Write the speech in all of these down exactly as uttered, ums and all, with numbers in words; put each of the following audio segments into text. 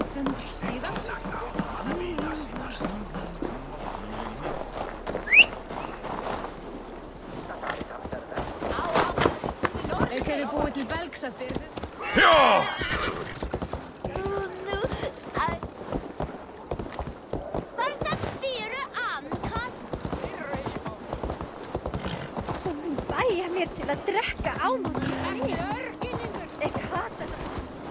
Ja! Til að drekka ámúti. Ekki örginningur. Ég hata það.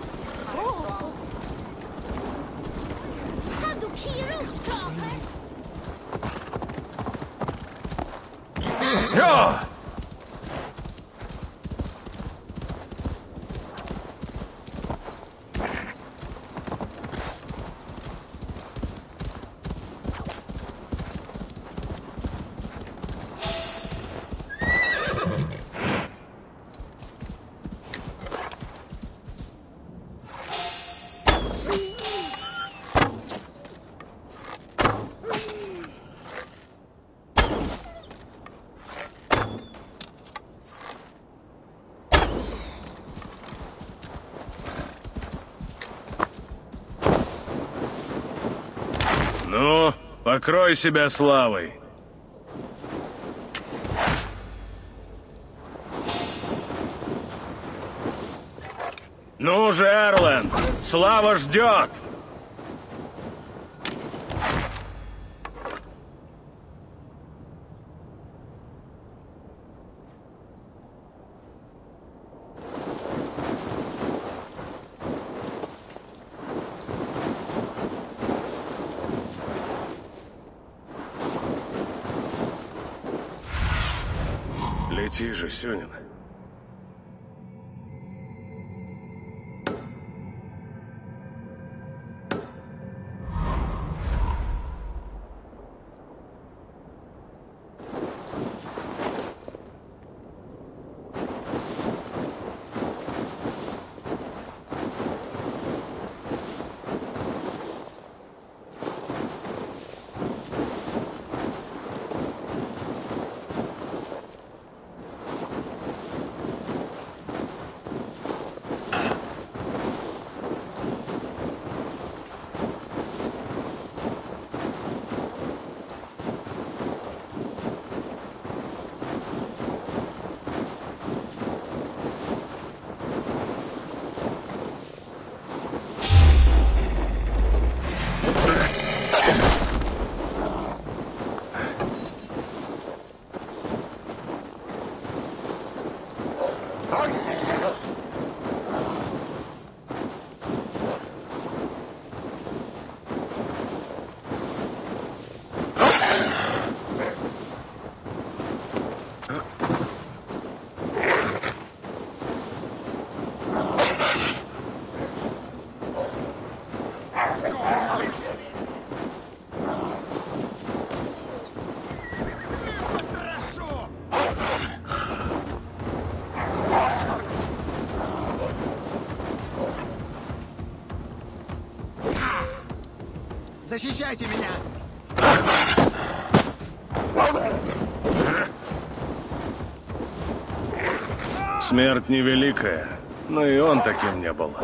Hann þú kýrúskaffer? Ja! Ну, покрой себя славой. Ну же, Эрленд, слава ждет! Лети же, Сюнин. Защищайте меня! Смерть невеликая, но и он таким не был.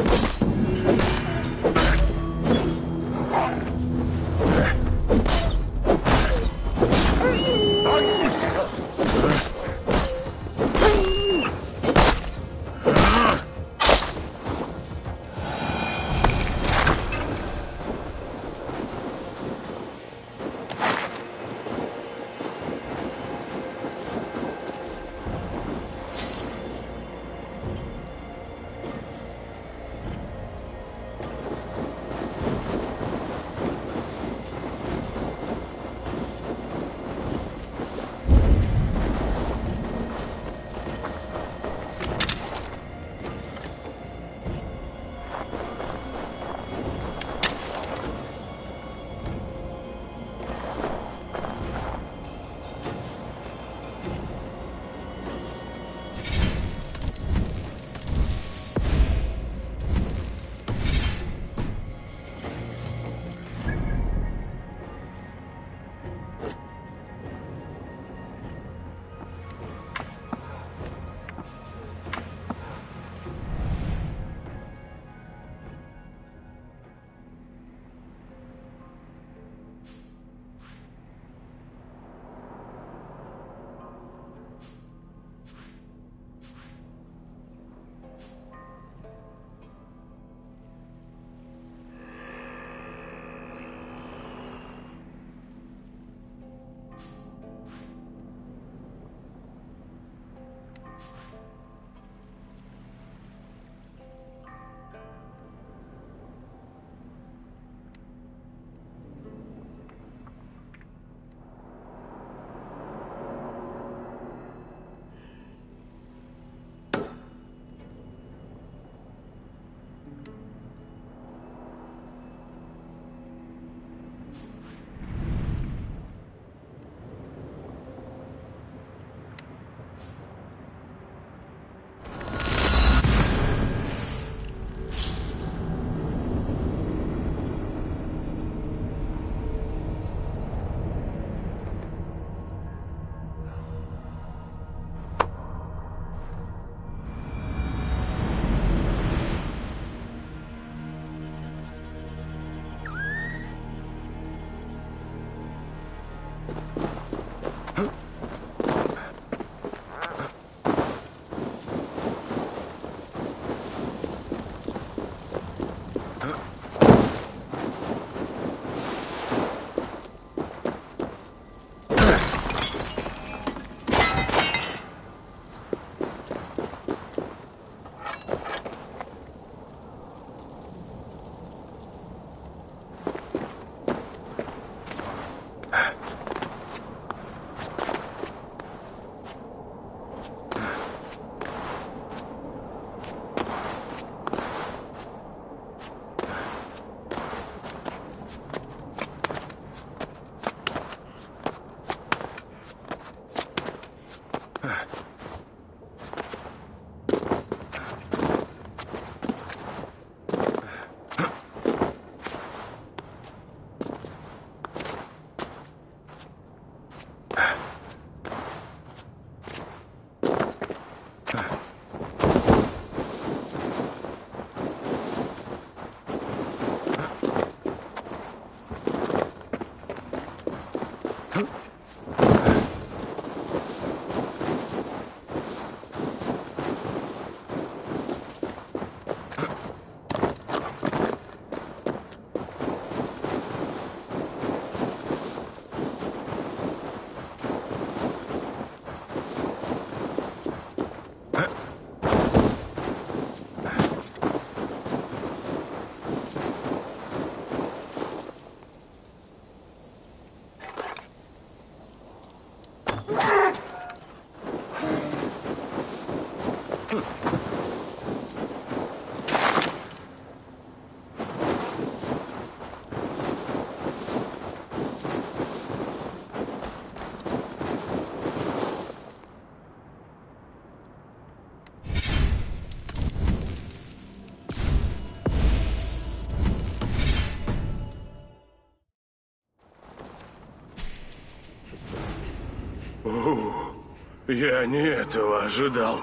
Я не этого ожидал.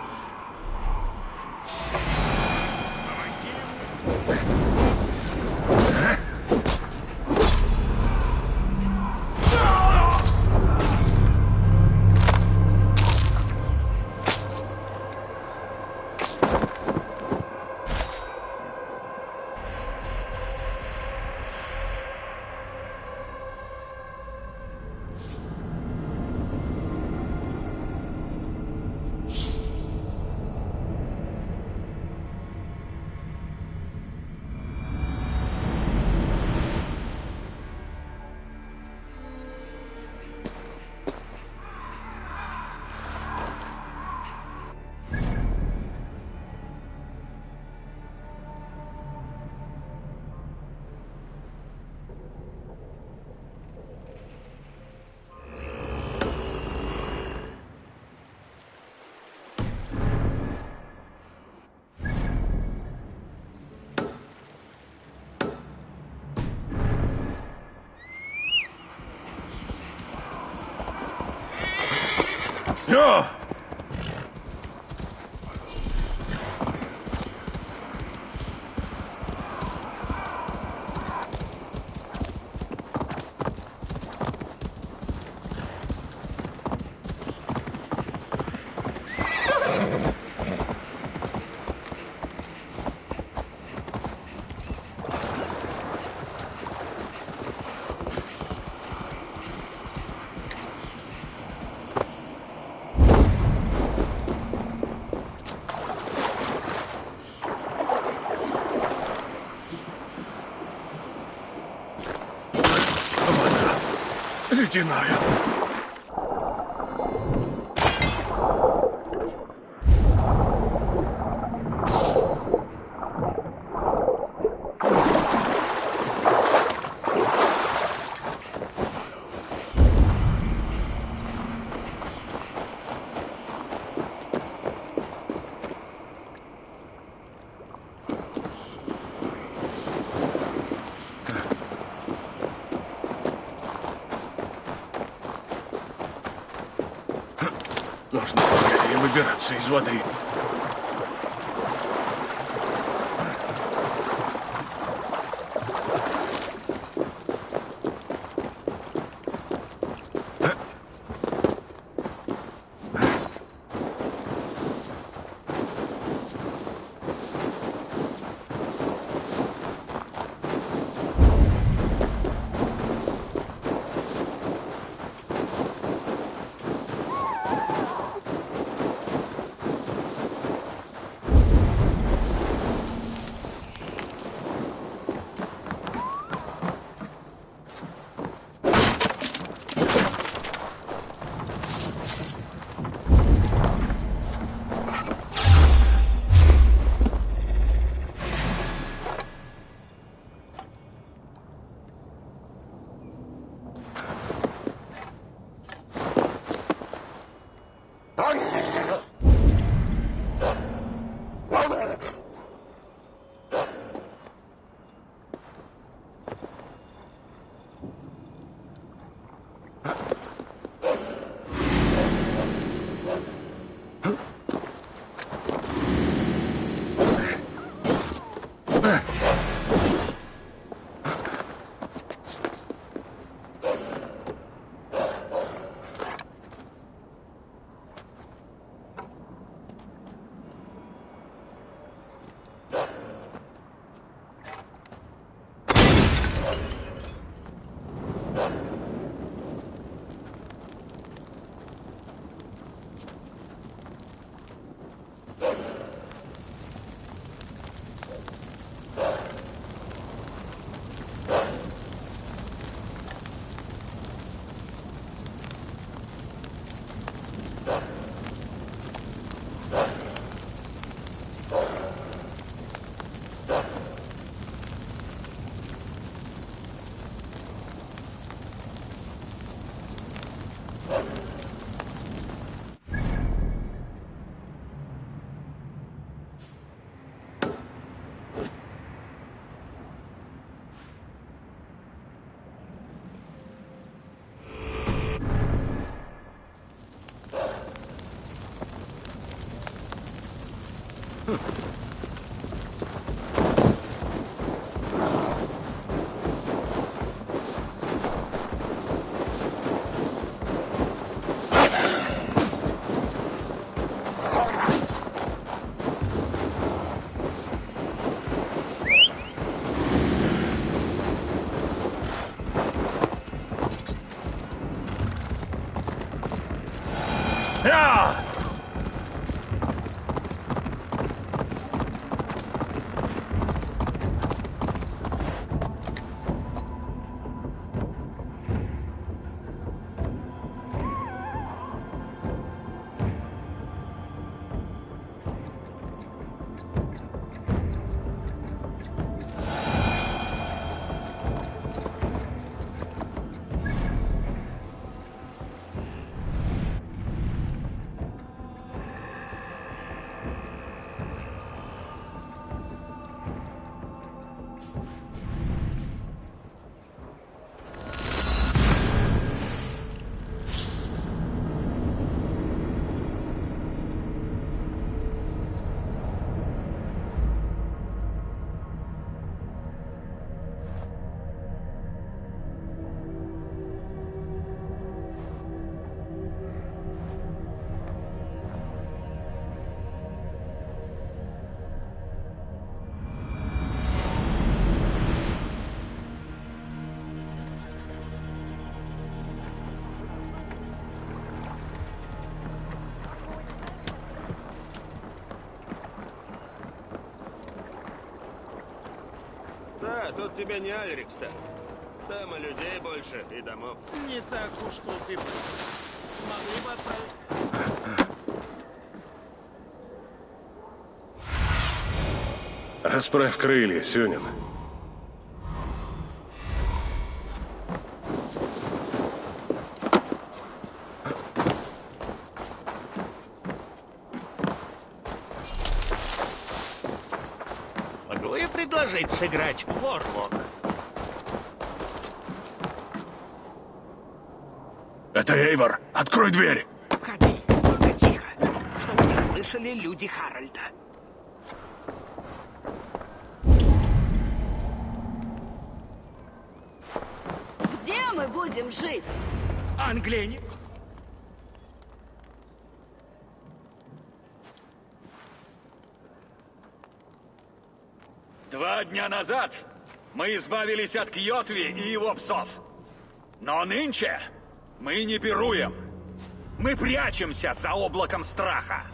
О! Ледяная. Нужно поскорее выбираться из воды. Я! Да, тут тебе не Альрикстон. Там и людей больше, и домов. Не так уж тут и было. Могли бы отправить. Расправь крылья, Сюнин. Могу я предложить сыграть в Warlock? Это Эйвор. Открой дверь. Входи, только тихо, чтобы не слышали люди Харальда. Где мы будем жить? Англини. Два дня назад мы избавились от Кьотви и его псов. Но нынче мы не пируем. Мы прячемся за облаком страха.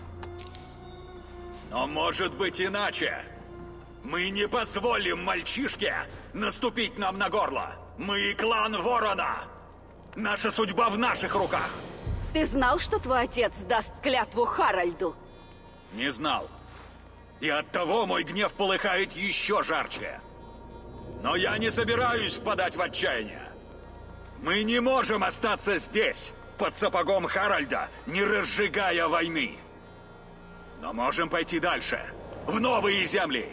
Но может быть иначе. Мы не позволим мальчишке наступить нам на горло. Мы клан Ворона. Наша судьба в наших руках. Ты знал, что твой отец даст клятву Харальду? Не знал. И оттого мой гнев полыхает еще жарче. Но я не собираюсь впадать в отчаяние. Мы не можем остаться здесь, под сапогом Харальда, не разжигая войны. Но можем пойти дальше, в новые земли.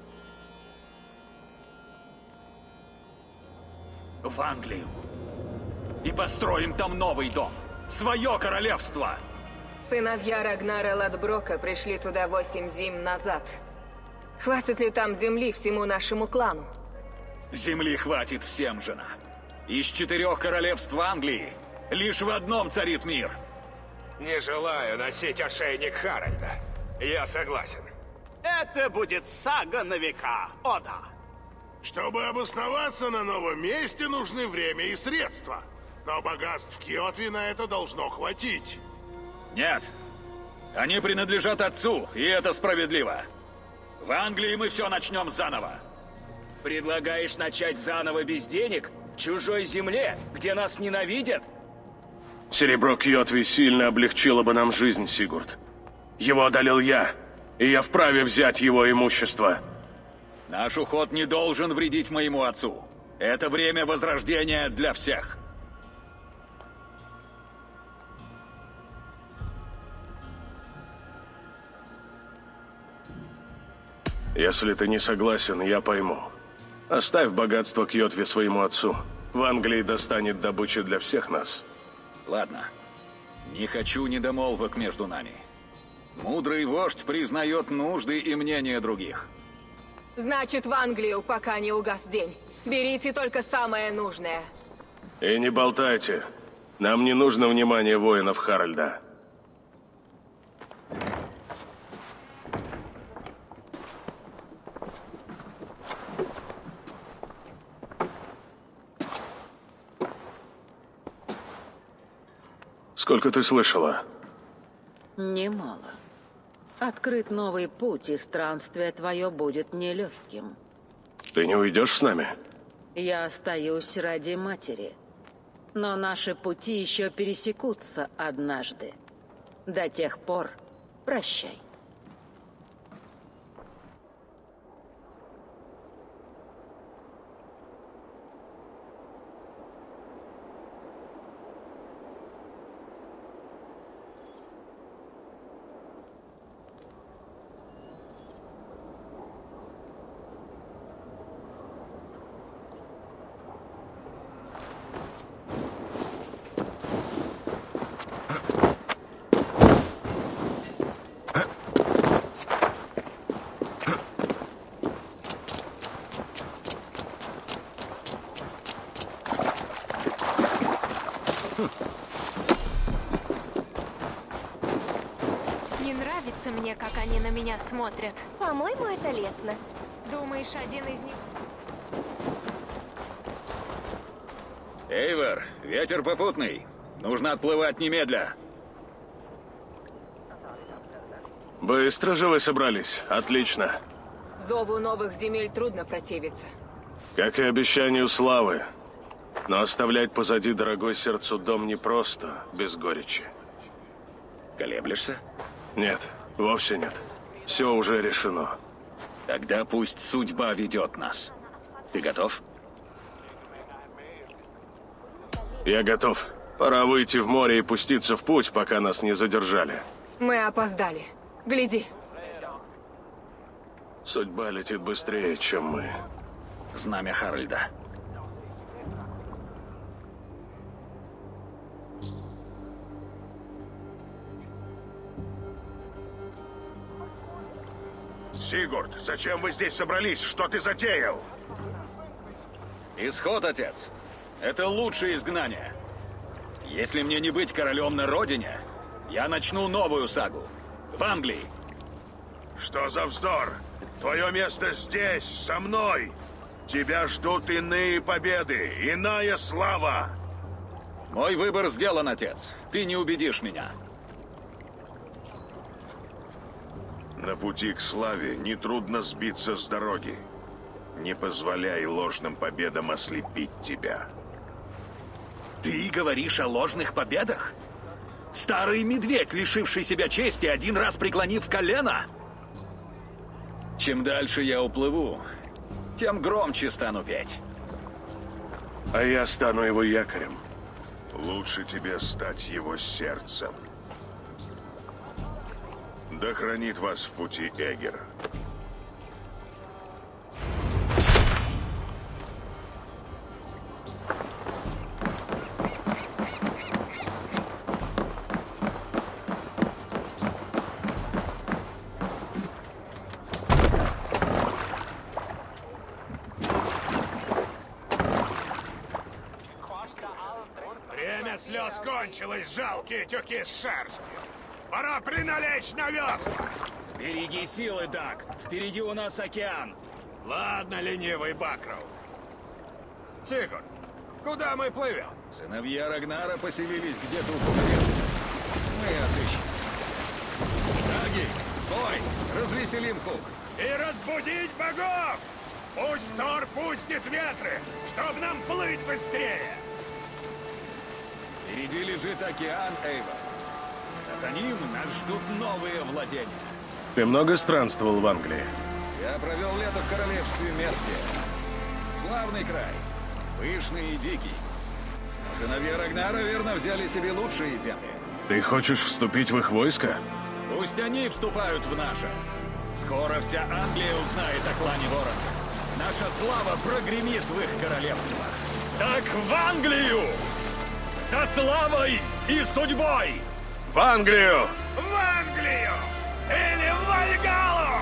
В Англию. И построим там новый дом. Свое королевство. Сыновья Рагнара Ладброка пришли туда восемь зим назад. Хватит ли там земли всему нашему клану? Земли хватит всем, жена. Из четырех королевств Англии лишь в одном царит мир. Не желаю носить ошейник Харальда. Я согласен. Это будет сага на века, о да. Чтобы обосноваться на новом месте, нужны время и средства. Но богатств Кьотви на это должно хватить. Нет. Они принадлежат отцу, и это справедливо. В Англии мы все начнем заново. Предлагаешь начать заново без денег? В чужой земле, где нас ненавидят? Серебро Кьотви сильно облегчило бы нам жизнь, Сигурд. Его одолел я, и я вправе взять его имущество. Наш уход не должен вредить моему отцу. Это время возрождения для всех. Если ты не согласен, я пойму. Оставь богатство Кьотви своему отцу. В Англии достанет добычи для всех нас. Ладно. Не хочу недомолвок между нами. Мудрый вождь признает нужды и мнения других. Значит, в Англию, пока не угас день. Берите только самое нужное. И не болтайте. Нам не нужно внимание воинов Харальда. Сколько ты слышала? Немало. Открыт новый путь, и странствие твое будет нелегким. Ты не уйдешь с нами? Я остаюсь ради матери. Но наши пути еще пересекутся однажды. До тех пор прощай. Не нравится мне, как они на меня смотрят. По-моему, это лестно. Думаешь, один из них... Эйвор, ветер попутный. Нужно отплывать немедля. Быстро же вы собрались. Отлично. Зову новых земель трудно противиться. Как и обещанию славы. Но оставлять позади дорогой сердцу дом непросто, без горечи. Колеблешься? Нет, вовсе нет. Все уже решено. Тогда пусть судьба ведет нас. Ты готов? Я готов. Пора выйти в море и пуститься в путь, пока нас не задержали. Мы опоздали. Гляди. Судьба летит быстрее, чем мы. Знамя Харальда. Сигурд, зачем вы здесь собрались? Что ты затеял? Исход, отец. Это лучшее изгнание. Если мне не быть королем на родине, я начну новую сагу. В Англии. Что за вздор? Твое место здесь, со мной. Тебя ждут иные победы, иная слава. Мой выбор сделан, отец. Ты не убедишь меня. На пути к славе нетрудно сбиться с дороги. Не позволяй ложным победам ослепить тебя. Ты говоришь о ложных победах? Старый медведь, лишивший себя чести, один раз преклонив колено? Чем дальше я уплыву, тем громче стану петь. А я стану его якорем. Лучше тебе стать его сердцем. Да хранит вас в пути Эгер. Время слез кончилось, жалкие тюки с шерстью. Пора приналечь на весла. Береги силы, Даг. Впереди у нас океан. Ладно, ленивый Бакроуд. Сигурд, куда мы плывем? Сыновья Рагнара поселились где-то у побережья. Мы отыщем. Даги, сбой! Развеселим Хук. И разбудить богов! Пусть Тор пустит ветры, чтоб нам плыть быстрее! Впереди лежит океан, Эйвор. А за ним нас ждут новые владения. Ты много странствовал в Англии? Я провел лето в королевстве Мерсия. Славный край. Пышный и дикий. Но сыновья Рагнара верно взяли себе лучшие земли. Ты хочешь вступить в их войско? Пусть они вступают в наше. Скоро вся Англия узнает о клане Ворона. Наша слава прогремит в их королевствах. Так в Англию! Со славой и судьбой! В Англию! В Англию! Или в Вальгалу!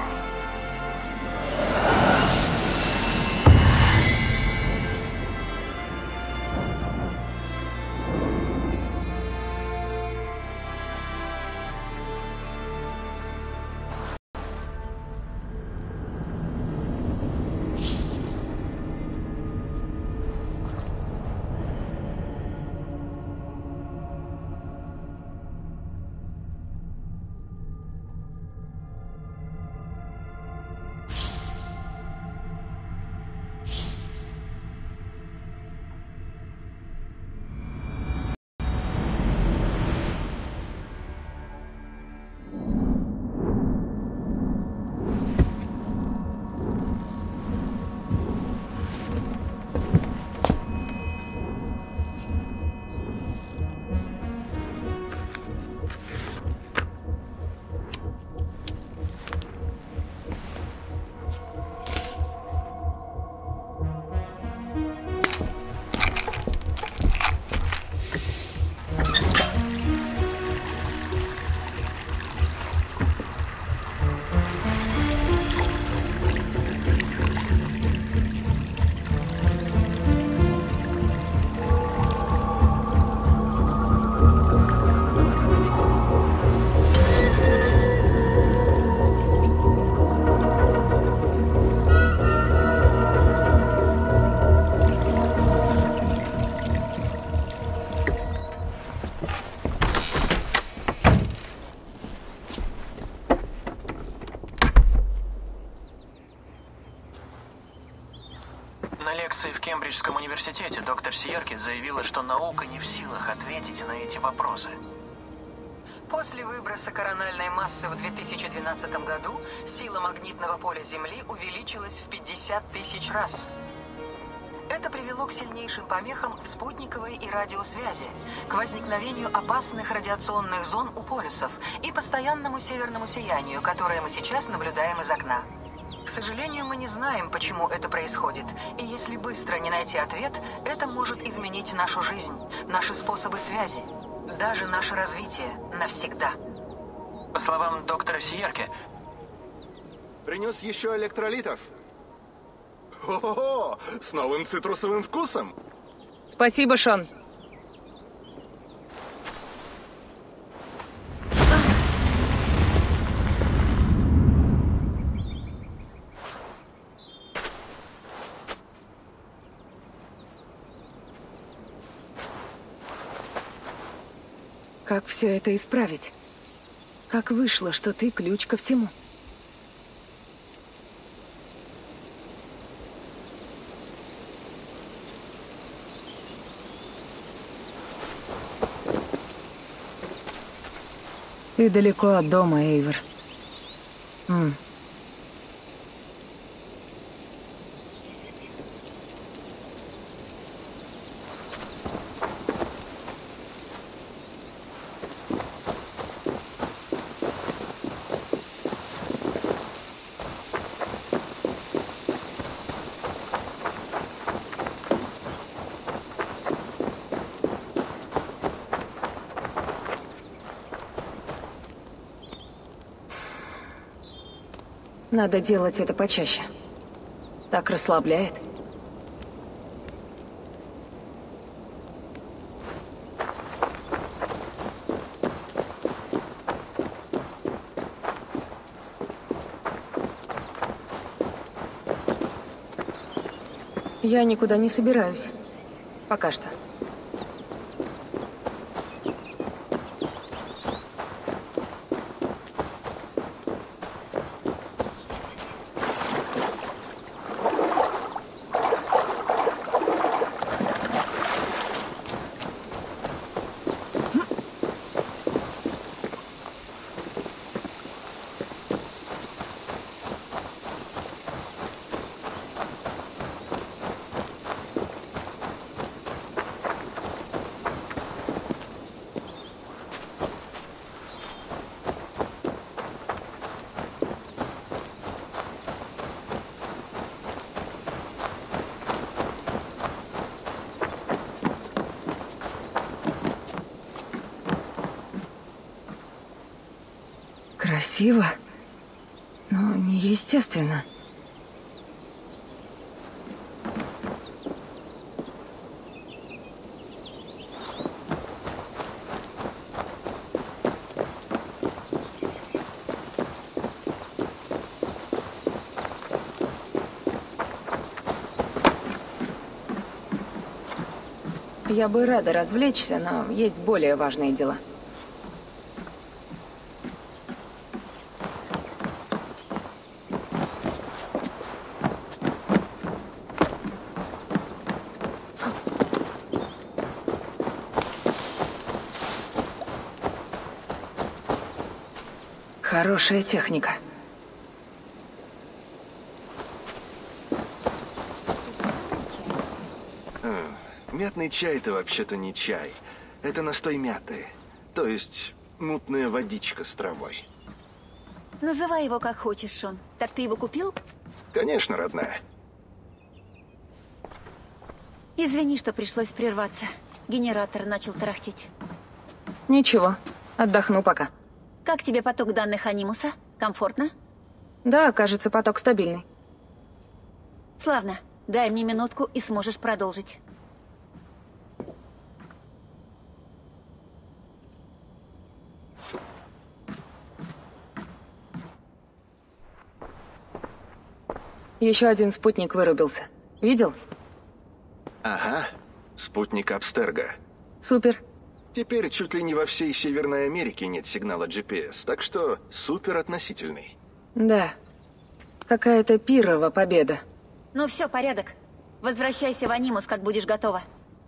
Кембриджском университете доктор Сиерки заявила, что наука не в силах ответить на эти вопросы. После выброса корональной массы в две тысячи двенадцатом году сила магнитного поля Земли увеличилась в пятьдесят тысяч раз. Это привело к сильнейшим помехам в спутниковой и радиосвязи, к возникновению опасных радиационных зон у полюсов и постоянному северному сиянию, которое мы сейчас наблюдаем из окна. К сожалению, мы не знаем, почему это происходит, и если быстро не найти ответ, это может изменить нашу жизнь, наши способы связи, даже наше развитие навсегда. По словам доктора Сиерки... Принес еще электролитов. О-хо-хо! С новым цитрусовым вкусом. Спасибо, Шон. Как все это исправить? Как вышло, что ты ключ ко всему? Ты далеко от дома, Эйвор. М. Надо делать это почаще. Так расслабляет. Я никуда не собираюсь. Пока что. Красиво, но неестественно. Я бы рада развлечься, но есть более важные дела. Хорошая техника. А, мятный чай — это вообще-то не чай. Это настой мяты. То есть мутная водичка с травой. Называй его как хочешь, Шон. Так ты его купил? Конечно, родная. Извини, что пришлось прерваться. Генератор начал тарахтеть. Ничего, отдохну пока. Как тебе поток данных Анимуса? Комфортно? Да, кажется, поток стабильный. Славно. Дай мне минутку, и сможешь продолжить. Еще один спутник вырубился. Видел? Ага, спутник Абстерго. Супер. Теперь чуть ли не во всей Северной Америке нет сигнала джи пи эс, так что супер относительный. Да. Какая-то пирова победа. Ну все, порядок. Возвращайся в Анимус, как будешь готова.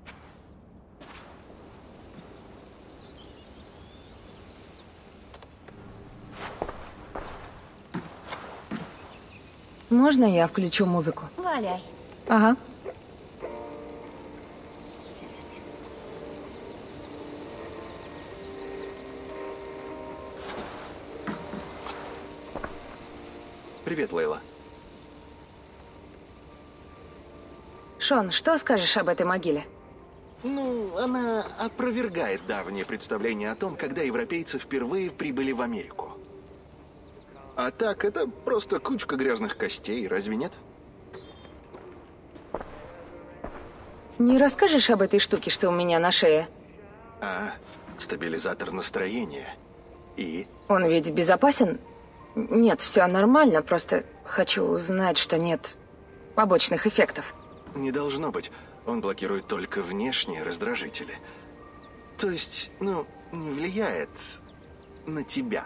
Можно я включу музыку? Валяй. Ага. Привет, Лейла. Шон, что скажешь об этой могиле? Ну, она опровергает давнее представление о том, когда европейцы впервые прибыли в Америку. А так, это просто кучка грязных костей, разве нет? Не расскажешь об этой штуке, что у меня на шее? А, стабилизатор настроения. И? Он ведь безопасен? Нет, все нормально, просто хочу узнать, что нет побочных эффектов. Не должно быть. Он блокирует только внешние раздражители. То есть, ну, не влияет на тебя.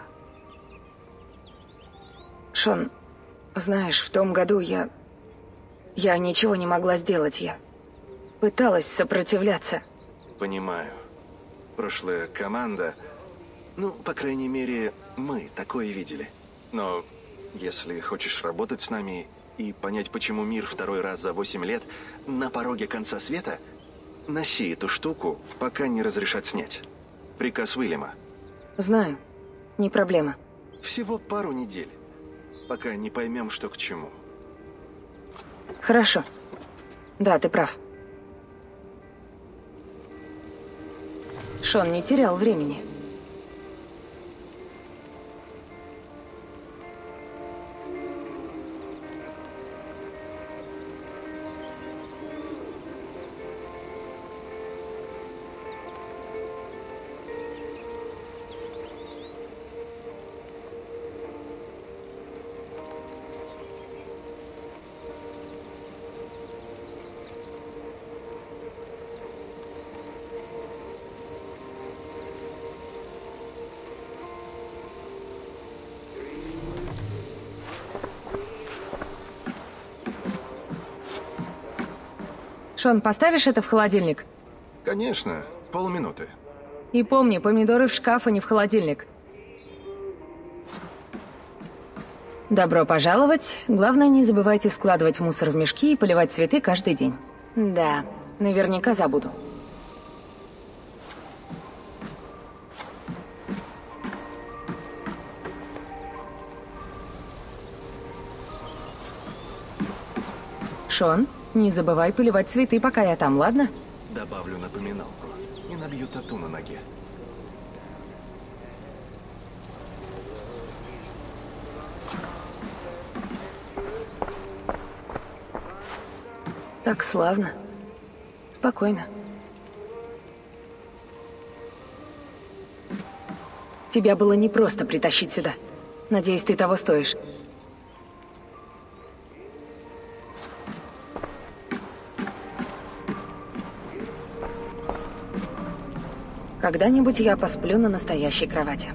Шон, знаешь, в том году я... Я ничего не могла сделать, я пыталась сопротивляться. Понимаю. Прошлая команда... Ну, по крайней мере, мы такое видели. Но если хочешь работать с нами и понять, почему мир второй раз за восемь лет на пороге конца света, носи эту штуку, пока не разрешат снять. Приказ Уильяма. Знаю. Не проблема. Всего пару недель. Пока не поймем, что к чему. Хорошо. Да, ты прав. Шон не терял времени. Шон, поставишь это в холодильник? Конечно, полминуты. И помни, помидоры в шкаф, а не в холодильник. Добро пожаловать. Главное, не забывайте складывать мусор в мешки и поливать цветы каждый день. Да, наверняка забуду. Шон, не забывай поливать цветы, пока я там, ладно? Добавлю напоминалку. Не набью тату на ноге. Так славно. Спокойно. Тебя было непросто притащить сюда. Надеюсь, ты того стоишь. Когда-нибудь я посплю на настоящей кровати.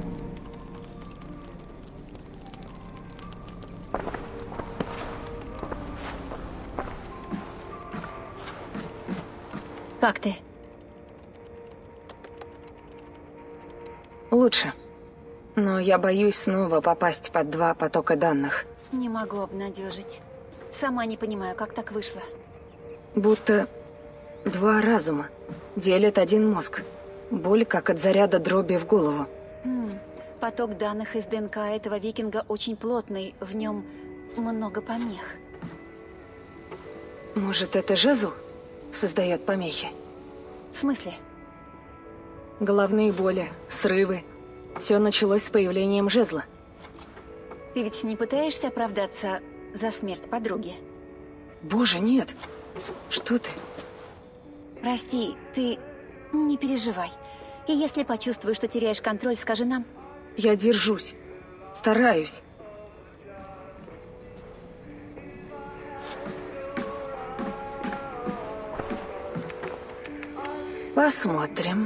Как ты? Лучше. Но я боюсь снова попасть под два потока данных. Не могу обнадежить. Сама не понимаю, как так вышло. Будто два разума делят один мозг. Боль, как от заряда дроби в голову. М -м. Поток данных из ДНК этого викинга очень плотный. В нем много помех. Может, это жезл создает помехи? В смысле? Головные боли, срывы. Все началось с появлением жезла. Ты ведь не пытаешься оправдаться за смерть подруги? Боже, нет. Что ты? Прости, ты не переживай. И если почувствуешь, что теряешь контроль, скажи нам. Я держусь. Стараюсь. Посмотрим.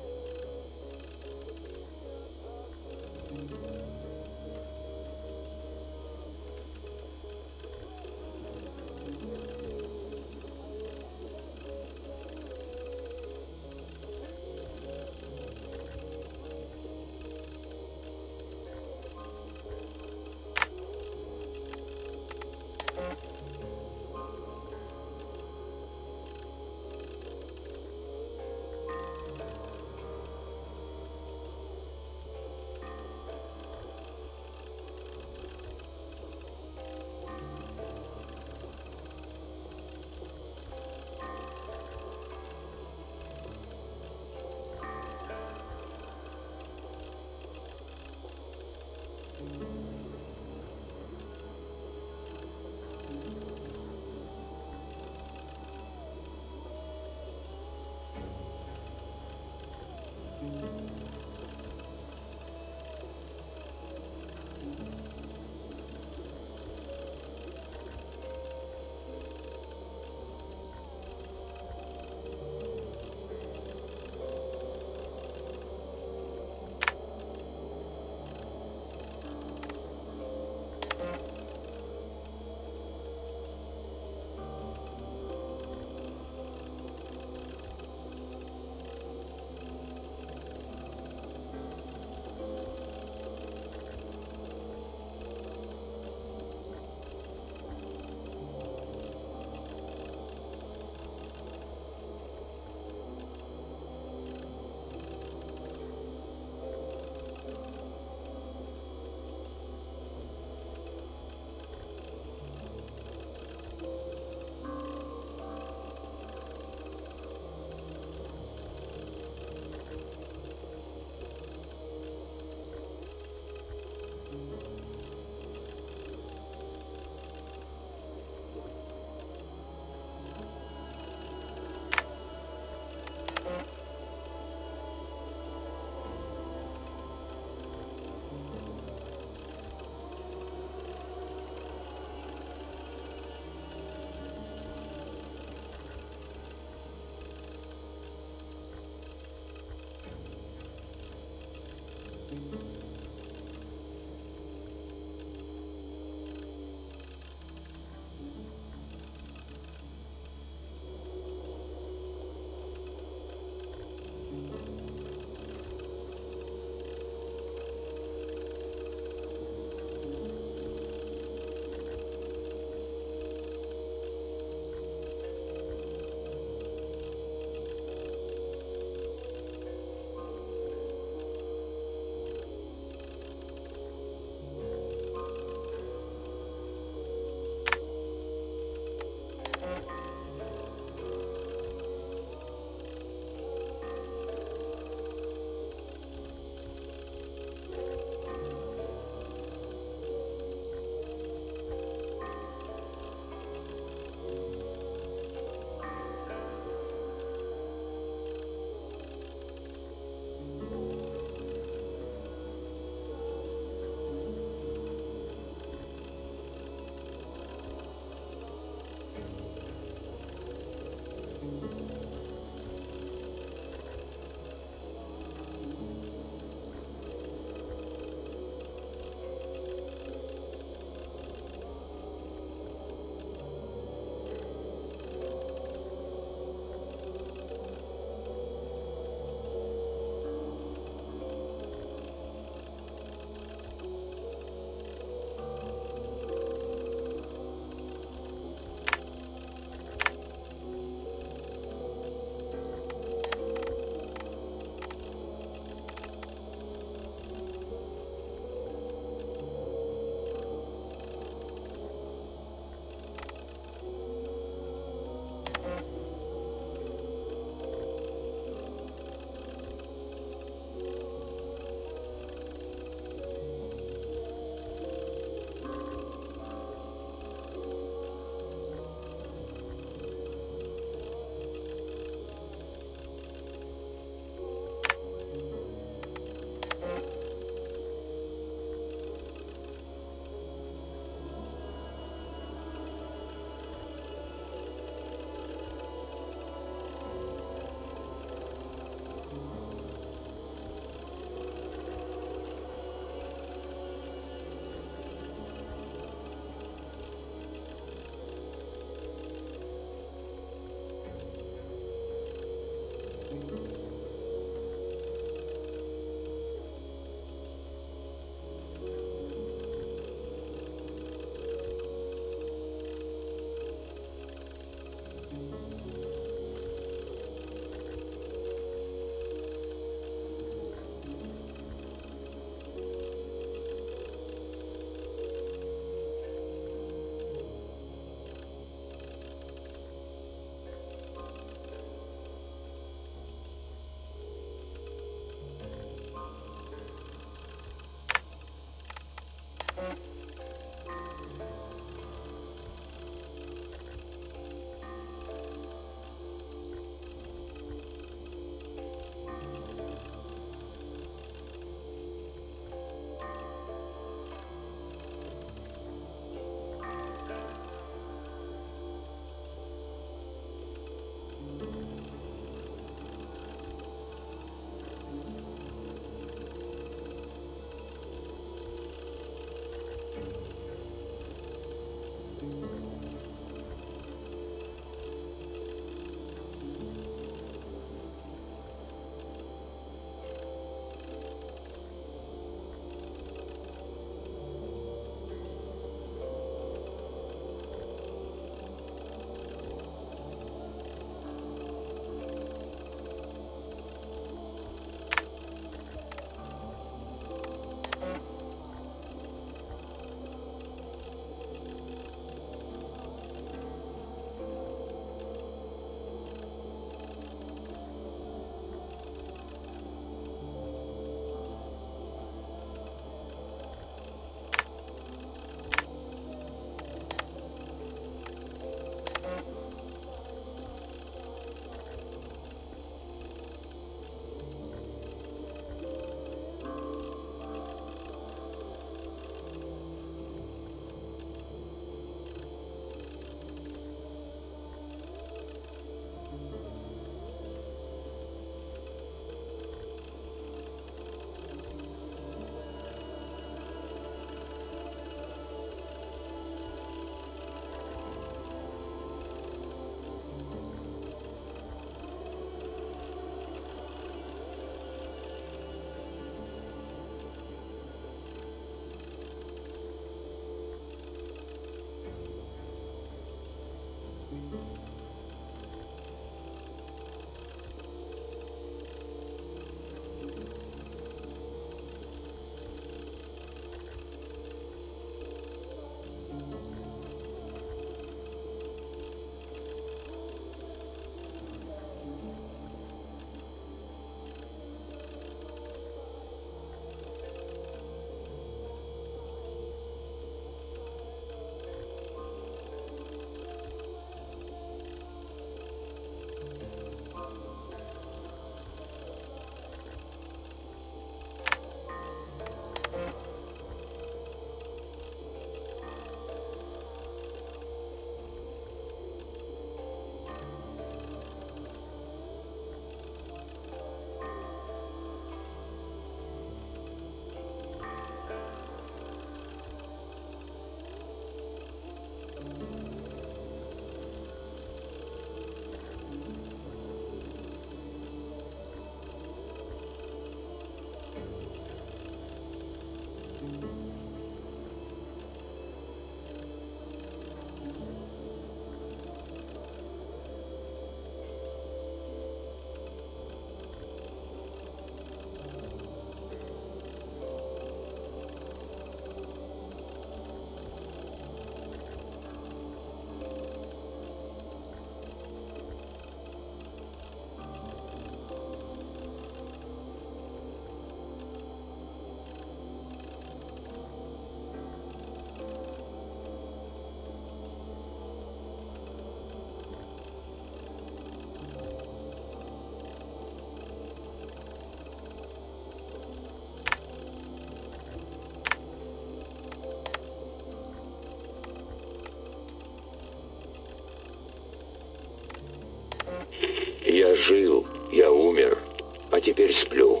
Я жил, я умер, а теперь сплю.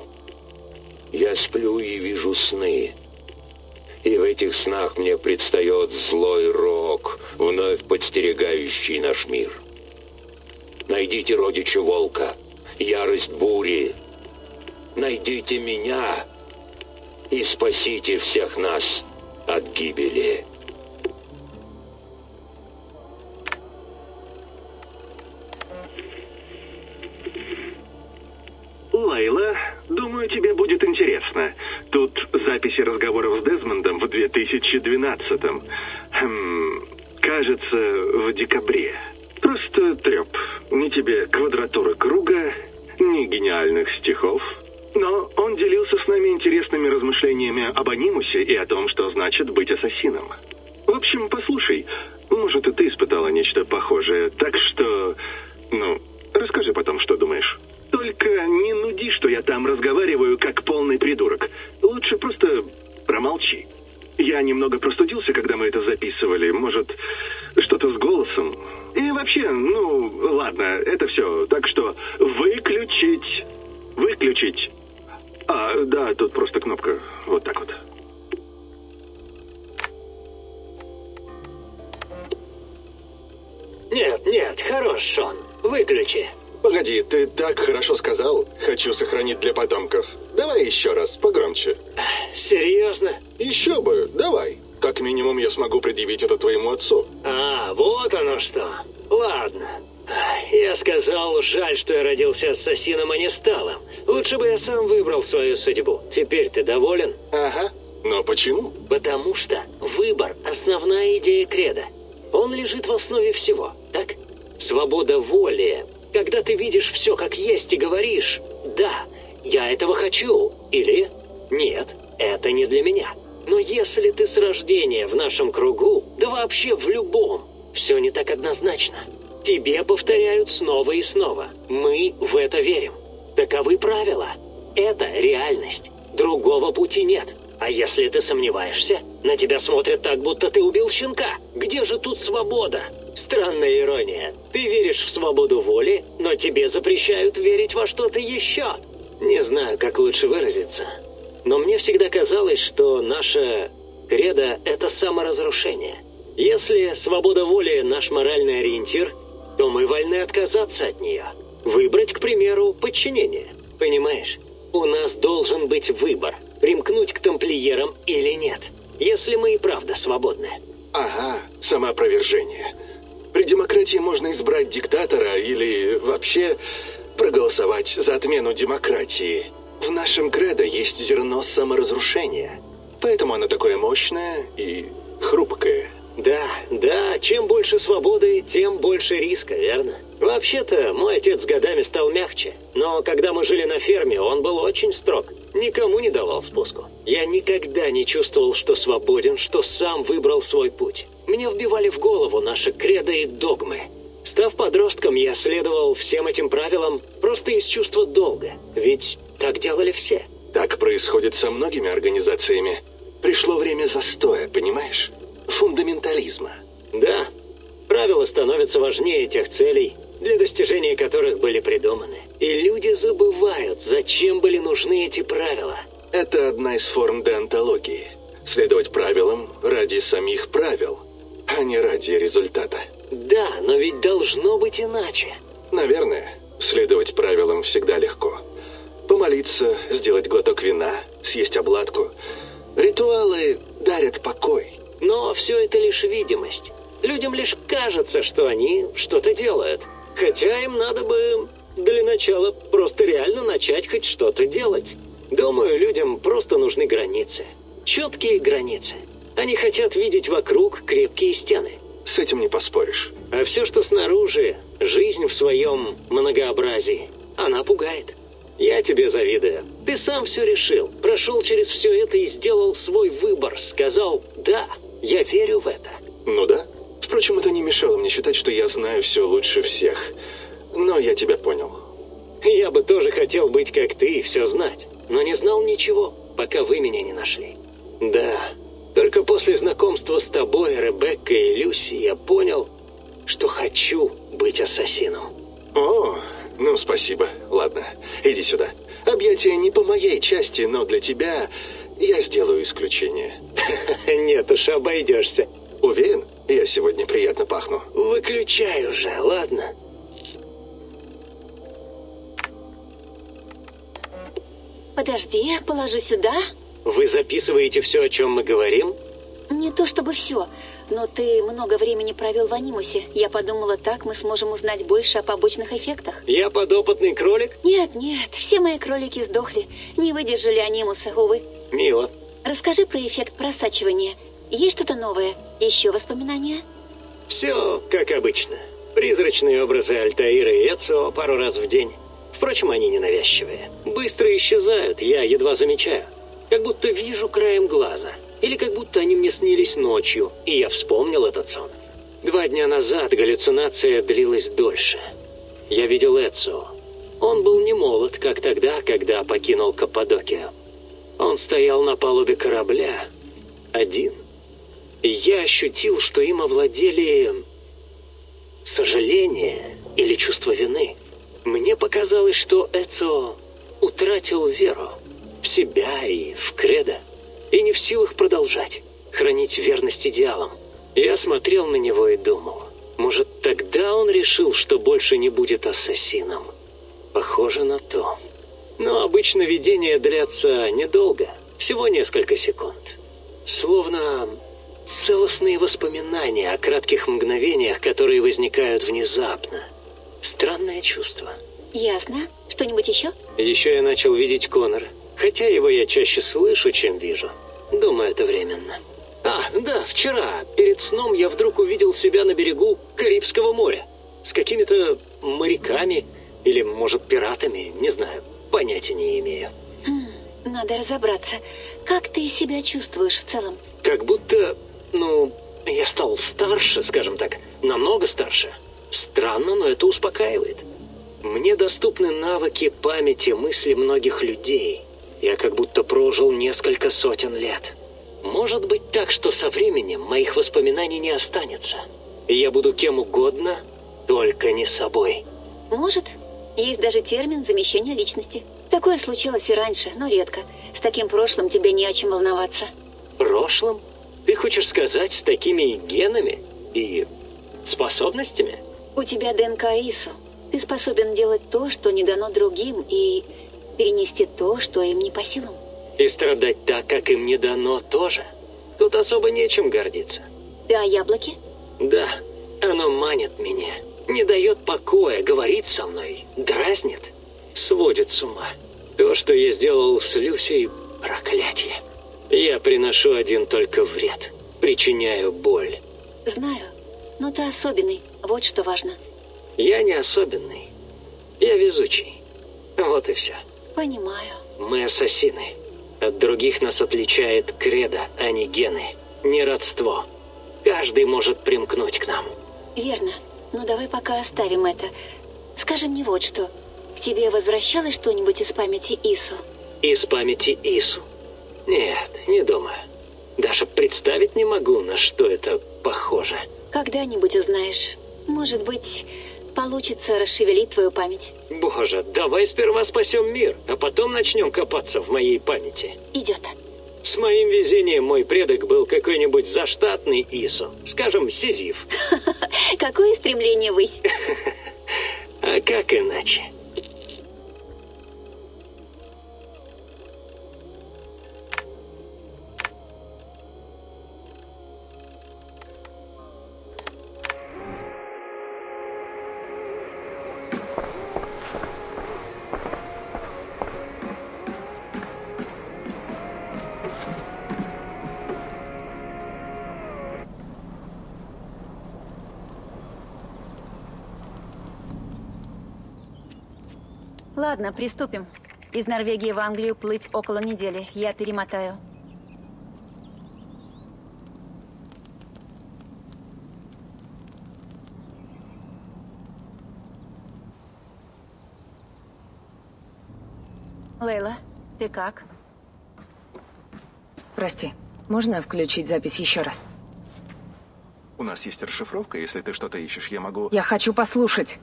Я сплю и вижу сны. И в этих снах мне предстает злой рок, вновь подстерегающий наш мир. Найдите родича волка, ярость бури. Найдите меня и спасите всех нас от гибели. Лейла, думаю, тебе будет интересно. Тут записи разговоров с Дезмондом в две тысячи двенадцатом. Хм, кажется, в декабре. Просто треп. Ни тебе квадратуры круга, ни гениальных стихов. Но он делился с нами интересными размышлениями об анимусе и о том, что значит быть ассасином. В общем, послушай, может, и ты испытала нечто похожее. Так что, ну, расскажи потом, что думаешь. Только не нуди, что я там разговариваю как полный придурок. Лучше просто промолчи. Я немного простудился, когда мы это записывали. Может, что-то с голосом. И вообще, ну, ладно, это все. Так что выключить. Выключить. А, да, тут просто кнопка. Вот так вот. Нет, нет, хорош, Шон. Выключи. Погоди, ты так хорошо сказал. Хочу сохранить для потомков. Давай еще раз, погромче. Серьезно? Еще бы, давай. Как минимум я смогу предъявить это твоему отцу. А, вот оно что. Ладно. Я сказал, жаль, что я родился ассасином, а не сталом. Лучше бы я сам выбрал свою судьбу. Теперь ты доволен? Ага. Но почему? Потому что выбор – основная идея кредо. Он лежит в основе всего, так? Свобода воли. Когда ты видишь все как есть и говоришь «да, я этого хочу» или «нет, это не для меня». Но если ты с рождения в нашем кругу, да вообще в любом, все не так однозначно. Тебе повторяют снова и снова. Мы в это верим. Таковы правила. Это реальность. Другого пути нет. А если ты сомневаешься, на тебя смотрят так, будто ты убил щенка. Где же тут свобода? Странная ирония. Ты веришь в свободу воли, но тебе запрещают верить во что-то еще. Не знаю, как лучше выразиться. Но мне всегда казалось, что наше кредо – это саморазрушение. Если свобода воли – наш моральный ориентир, то мы вольны отказаться от нее. Выбрать, к примеру, подчинение. Понимаешь? У нас должен быть выбор – примкнуть к тамплиерам или нет, если мы и правда свободны. Ага, самоопровержение. При демократии третье, можно избрать диктатора или вообще проголосовать за отмену демократии. В нашем кредо есть зерно саморазрушения. Поэтому оно такое мощное и хрупкое. Да, да, чем больше свободы, тем больше риска, верно? Вообще-то, мой отец с годами стал мягче. Но когда мы жили на ферме, он был очень строг. Никому не давал спуску. Я никогда не чувствовал, что свободен, что сам выбрал свой путь. Мне вбивали в голову наши кредо и догмы. Став подростком, я следовал всем этим правилам просто из чувства долга. Ведь так делали все. Так происходит со многими организациями. Пришло время застоя, понимаешь? Фундаментализма. Да, правила становятся важнее тех целей, для достижения которых были придуманы. И люди забывают, зачем были нужны эти правила. Это одна из форм деонтологии. Следовать правилам ради самих правил, а не ради результата. Да, но ведь должно быть иначе. Наверное, следовать правилам всегда легко. Помолиться, сделать глоток вина, съесть обладку. Ритуалы дарят покой. Но все это лишь видимость. Людям лишь кажется, что они что-то делают. Хотя им надо бы для начала просто реально начать хоть что-то делать. Думаю, людям просто нужны границы. Четкие границы. Они хотят видеть вокруг крепкие стены. С этим не поспоришь. А все, что снаружи, жизнь в своем многообразии, она пугает. Я тебе завидую. Ты сам все решил, прошел через все это и сделал свой выбор. Сказал «да». Я верю в это. Ну да. Впрочем, это не мешало мне считать, что я знаю все лучше всех. Но я тебя понял. Я бы тоже хотел быть как ты и все знать. Но не знал ничего, пока вы меня не нашли. Да, только после знакомства с тобой, Ребеккой и Люси, я понял, что хочу быть ассасином. О, ну спасибо. Ладно, иди сюда. Объятия не по моей части, но для тебя... Я сделаю исключение. Нет уж, обойдешься. Уверен? Я сегодня приятно пахну. Выключай уже, ладно? Подожди, я положу сюда. Вы записываете все, о чем мы говорим? Не то чтобы все, но ты много времени провел в анимусе. Я подумала, так мы сможем узнать больше о побочных эффектах. Я подопытный кролик? Нет, нет, все мои кролики сдохли. Не выдержали анимуса, увы. Мило. Расскажи про эффект просачивания. Есть что-то новое? Еще воспоминания? Все как обычно. Призрачные образы Альтаира и Эцио пару раз в день. Впрочем, они ненавязчивые. Быстро исчезают, я едва замечаю. Как будто вижу краем глаза. Или как будто они мне снились ночью, и я вспомнил этот сон. Два дня назад галлюцинация длилась дольше. Я видел Эцио. Он был не молод, как тогда, когда покинул Каппадокию. Он стоял на палубе корабля, один. И я ощутил, что им овладели сожаление или чувство вины. Мне показалось, что Эцио утратил веру в себя и в кредо, и не в силах продолжать, хранить верность идеалам. Я смотрел на него и думал, может, тогда он решил, что больше не будет ассасином. Похоже на то. Но обычно видения длятся недолго, всего несколько секунд. Словно целостные воспоминания о кратких мгновениях, которые возникают внезапно. Странное чувство. Ясно. Что-нибудь еще? Еще я начал видеть Коннора. Хотя его я чаще слышу, чем вижу. Думаю, это временно. А, да, вчера, перед сном, я вдруг увидел себя на берегу Карибского моря. С какими-то моряками, или, может, пиратами, не знаю. Понятия не имею. Хм, надо разобраться. Как ты себя чувствуешь в целом? Как будто, ну, я стал старше, скажем так, намного старше. Странно, но это успокаивает. Мне доступны навыки памяти мысли многих людей. Я как будто прожил несколько сотен лет. Может быть так, что со временем моих воспоминаний не останется. И я буду кем угодно, только не собой. Может. Есть даже термин замещения личности. Такое случалось и раньше, но редко. С таким прошлым тебе не о чем волноваться. Прошлым? Ты хочешь сказать, с такими генами и способностями? У тебя ДНК ИСУ. Ты способен делать то, что не дано другим, и перенести то, что им не по силам. И страдать так, как им не дано, тоже. Тут особо нечем гордиться. Ты о яблоке? Да. Оно манит меня, не дает покоя, говорит со мной, дразнит, сводит с ума. То, что я сделал с Люсей, проклятие. Я приношу один только вред, причиняю боль. Знаю, но ты особенный, вот что важно. Я не особенный, я везучий. Вот и все. Понимаю. Мы ассасины. От других нас отличает кредо, а не гены. Не родство. Каждый может примкнуть к нам. Верно. Но давай пока оставим это. Скажи мне вот что. К тебе возвращалось что-нибудь из памяти Ису? Из памяти Ису? Нет, не думаю. Даже представить не могу, на что это похоже. Когда-нибудь узнаешь. Может быть, получится расшевелить твою память. Боже, давай сперва спасем мир, а потом начнем копаться в моей памяти. Идет. С моим везением мой предок был какой-нибудь заштатный Ису. Скажем, Сизиф. Какое стремление ввысь. А как иначе? Ладно, приступим. Из Норвегии в Англию плыть около недели. Я перемотаю. Лейла, ты как? Прости, можно включить запись еще раз? У нас есть расшифровка, если ты что-то ищешь, я могу... Я хочу послушать.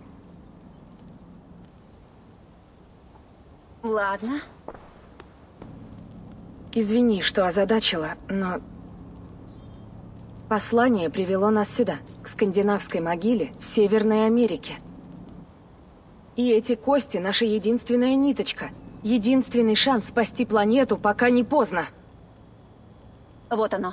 Ладно. Извини, что озадачила, но... Послание привело нас сюда, к скандинавской могиле в Северной Америке. И эти кости — наша единственная ниточка. Единственный шанс спасти планету, пока не поздно. Вот оно.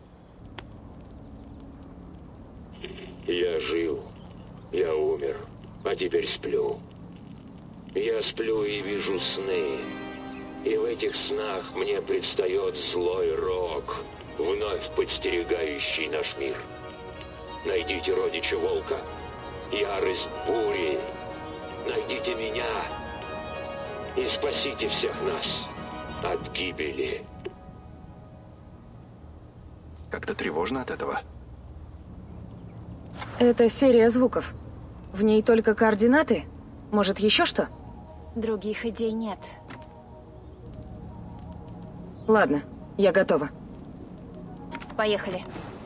Я жил, я умер, а теперь сплю. Я сплю и вижу сны. И в этих снах мне предстает злой рок, вновь подстерегающий наш мир. Найдите родича волка, ярость бури. Найдите меня и спасите всех нас от гибели. Как-то тревожно от этого. Это серия звуков. В ней только координаты? Может, еще что? Других идей нет. Ладно, я готова. Поехали.